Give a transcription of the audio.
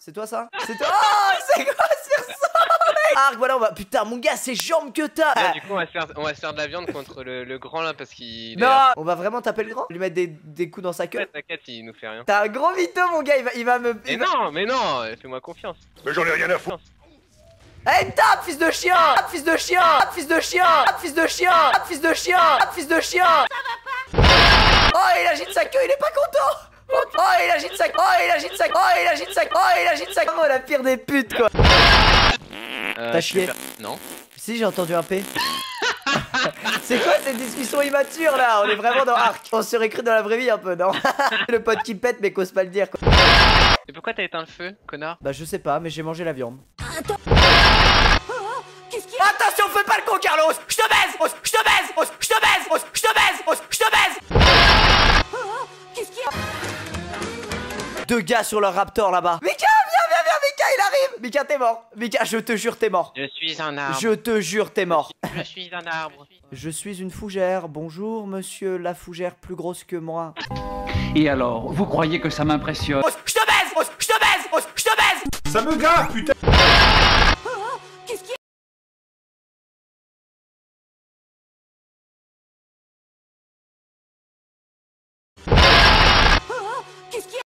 C'est toi ça? C'est toi? Oh, c'est quoi ce sursaut? Arc, voilà, on va. Putain, mon gars, ces jambes que t'as! Là, du coup, on va se faire de la viande contre le grand là parce qu'il. Non! On va vraiment taper le grand? Lui mettre des coups dans sa queue? T'inquiète, il nous fait rien. T'as un gros mytho, mon gars, il va me. Mais non, fais-moi confiance. Mais j'en ai rien à foutre. Eh, tape, fils de chien! Tape, fils de chien! Tape, fils de chien! Tape, fils de chien! Tape, fils de chien! Tape, fils de chien! Oh, il agite sa queue, il est pas content! Oh, il agite sa queue! Oh, il agite sa queue! Oh, il agite sa queue! Oh, il agite sa queue! Oh, la pire des putes, quoi! T'as chié? Non. Si, j'ai entendu un P. C'est quoi cette discussion immature là? On est vraiment dans Arc. On serait cru dans la vraie vie un peu, non? Le pote qui pète mais qu'ose pas le dire, quoi. Et pourquoi t'as éteint le feu, connard? Bah je sais pas, mais j'ai mangé la viande. Attends. Attention, fais pas le con, Carlos! Je te baise! Je te baise! Je te baise! Je te baise! Je te baise! Qu'est-ce qu'il y a? Deux gars sur leur raptor là-bas. Mika, viens, Mika, il arrive! Mika, t'es mort. Mika, je te jure, t'es mort. Je suis un arbre. Je te jure, t'es mort. Je suis un arbre. Je suis une fougère. Bonjour, monsieur la fougère plus grosse que moi. Et alors, vous croyez que ça m'impressionne? Je te baise! Je te baise! Je te baise! Ça me gave, putain.